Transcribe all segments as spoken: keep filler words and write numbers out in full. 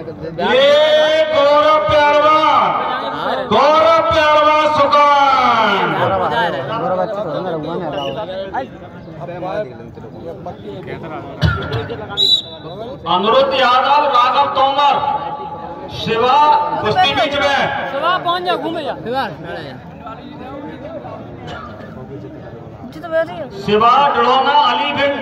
ये गौरव पहलवान, गौरव पहलवान सुकान। अनुरुद्ध यादव, राघव तोमर, शिवा कुश्ती बीच में। शिवा पहुंच जा, घूमे जा। शिवा डड़ोना, अली भिंड।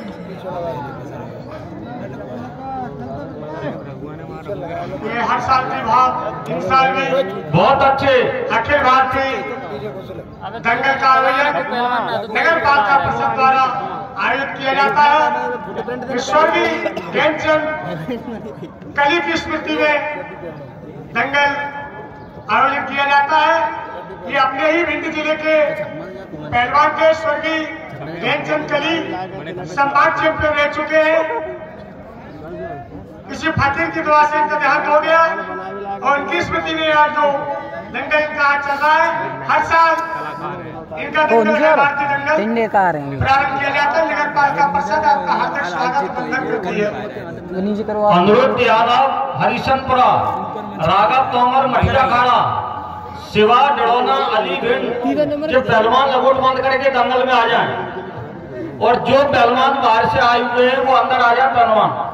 ये हर साल के भाव इन साल में बहुत अच्छे अखिल भारतीय दंगल का आयोजन नगर पालिका परिषद द्वारा आयोजित किया जाता है। स्वर्गीय ध्यानचंद कली की स्मृति में दंगल आयोजित किया जाता है। ये अपने ही भिंड जिले के पहलवान के स्वर्गीय ध्यानचंद कली संभाग चैंपियन रह चुके हैं। किसी फकीर की दुआ से इनका देहांत हो गया और उनकी स्मृति में आज जो दंगल इनका आज चल रहा है, हर साल इनका दंगल भारतीय दंगल प्रारंभ किया जाता है। नगर पालिका परिषद आपका हार्दिक स्वागत करती है। अनुरुद्ध यादव, हरिशनपुरा, राघव तोमर, मठिया खाड़ा, शिवा डड़ोना, अली भिंड। जो पहलवान लगोट बंद करके दंगल में आ जाए और जो पहलवान बाहर से आए हुए हैं वो अंदर आ जाए। पहलवान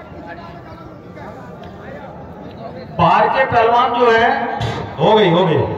बाहर के पहलवान जो है, हो गई हो गई